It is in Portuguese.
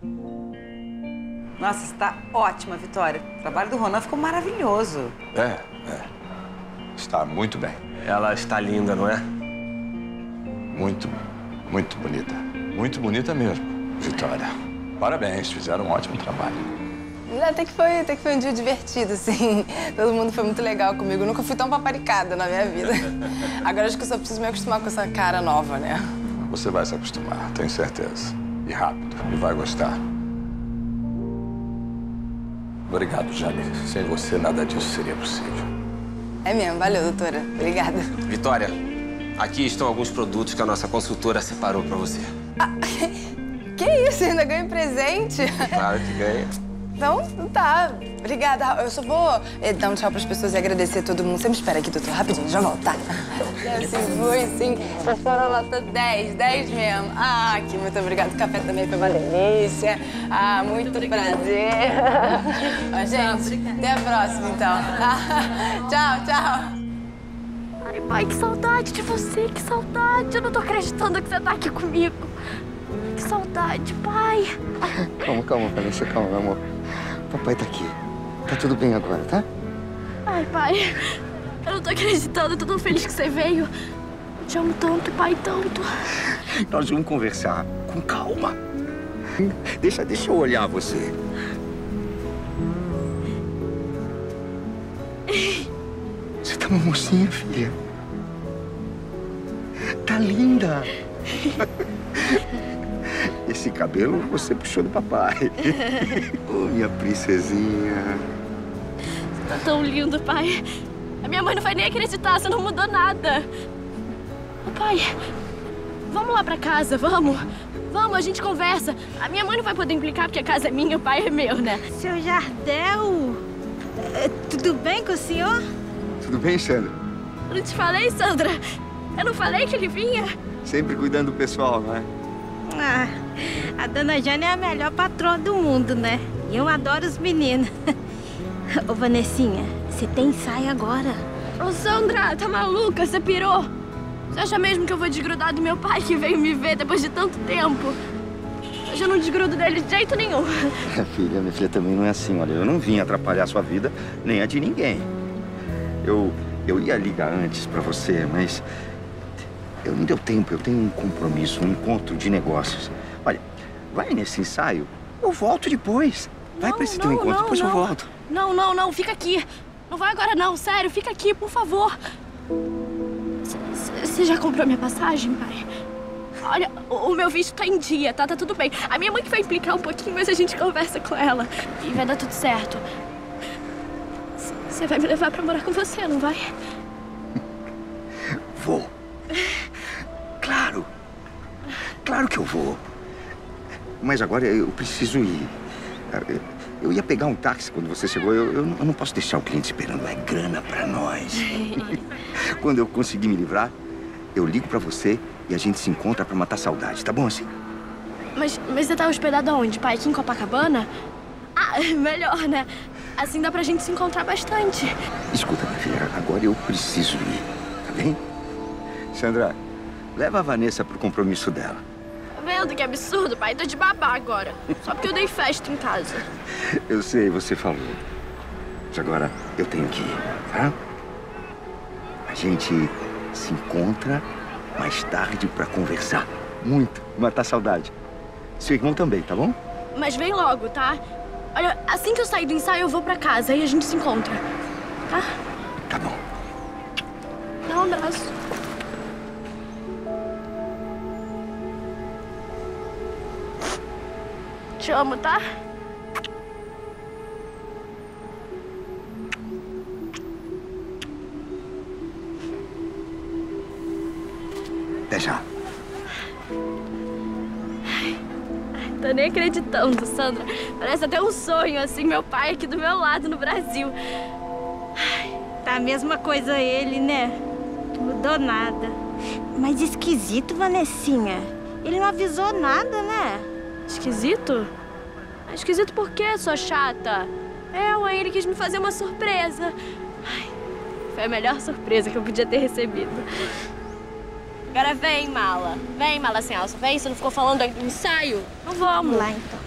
Nossa, está ótima, Vitória. O trabalho do Ronan ficou maravilhoso. É. Está muito bem. Ela está linda, não é? Muito bonita. Muito bonita mesmo, Vitória. Parabéns, fizeram um ótimo trabalho. Até que foi um dia divertido, assim. Todo mundo foi muito legal comigo. Eu nunca fui tão paparicada na minha vida. Agora acho que eu só preciso me acostumar com essa cara nova, né? Você vai se acostumar, tenho certeza. E rápido, e vai gostar. Obrigado, Jane. Sem você, nada disso seria possível. É mesmo, valeu, doutora. Obrigada. Vitória, aqui estão alguns produtos que a nossa consultora separou pra você. Ah, que isso? Ainda ganhei presente? Claro que ganha. Então, tá. Obrigada. Eu só vou dar um tchau pras pessoas e agradecer a todo mundo. Você me espera aqui, doutor. Rapidinho, já volto, tá? Assim, foi, sim. A senhora nota 10 mesmo. Ah, que muito obrigada. O café também foi uma delícia. Ah, muito prazer. Ó, gente, até a próxima, então. Tchau. Ai, pai, que saudade de você, que saudade. Eu não tô acreditando que você tá aqui comigo. Que saudade, pai. Calma, Vanessa, calma, meu amor. Papai tá aqui. Tá tudo bem agora, tá? Ai, pai, eu não tô acreditando. Eu tô tão feliz que você veio. Eu te amo tanto, pai, tanto. Nós vamos conversar com calma. Deixa eu olhar você. Você tá uma mocinha, filha. Tá linda. Esse cabelo você puxou do papai. Oh, minha princesinha. Você tá tão lindo, pai. A minha mãe não vai nem acreditar, você não mudou nada. Ô, pai, vamos lá pra casa, vamos. Vamos, a gente conversa. A minha mãe não vai poder implicar porque a casa é minha, o pai é meu, né? Seu Jardel, tudo bem com o senhor? Tudo bem, Sandra? Eu não te falei, Sandra? Eu não falei que ele vinha? Sempre cuidando do pessoal, não é? Ah, a dona Jane é a melhor patroa do mundo, né? E eu adoro os meninos. Ô, Vanessinha, você tem ensaio agora. Ô, Sandra, tá maluca? Você pirou? Você acha mesmo que eu vou desgrudar do meu pai que veio me ver depois de tanto tempo? Eu já não desgrudo dele de jeito nenhum. Minha filha também não é assim, olha. Eu não vim atrapalhar a sua vida, nem a de ninguém. Eu ia ligar antes pra você, mas eu não deu tempo. Eu tenho um compromisso, um encontro de negócios. Olha, vai nesse ensaio, eu volto depois. Vai pra esse teu encontro, depois eu volto. Não, fica aqui. Não vai agora não, sério, fica aqui, por favor. Você já comprou minha passagem, pai? Olha, o meu visto tá em dia, tá tudo bem. A minha mãe que vai implicar um pouquinho, mas a gente conversa com ela. E vai dar tudo certo. Você vai me levar pra morar com você, não vai? Vou. Claro que eu vou. Mas agora eu preciso ir. Eu ia pegar um táxi quando você chegou. Eu não posso deixar o cliente esperando. É grana pra nós. Quando eu conseguir me livrar, eu ligo pra você e a gente se encontra pra matar a saudade. Tá bom assim? Mas você tá hospedado aonde, pai? Aqui em Copacabana? Ah, melhor, né? Assim dá pra gente se encontrar bastante. Escuta, minha filha, agora eu preciso ir, tá bem? Sandra, leva a Vanessa pro compromisso dela. Tá vendo que absurdo, pai? Tô de babá agora. Só porque eu dei festa em casa. Eu sei, você falou. Mas agora eu tenho que ir, tá? A gente se encontra mais tarde pra conversar. Muito, matar a saudade. Seu irmão também, tá bom? Mas vem logo, tá? Olha, assim que eu sair do ensaio, eu vou pra casa e a gente se encontra, tá? Tá bom. Dá um abraço. Te amo, tá? Até já. Tô nem acreditando, Sandra. Parece até um sonho, assim, meu pai aqui do meu lado no Brasil. Tá a mesma coisa ele, né? Não mudou nada. Mas esquisito, Vanessinha. Ele não avisou nada, né? Esquisito? Esquisito por quê, sua chata? Ué, ele quis me fazer uma surpresa. Ai, foi a melhor surpresa que eu podia ter recebido. Agora vem, mala. Vem, mala sem alça. Vem, você não ficou falando aí do ensaio? Não vamos. Vamos lá, então.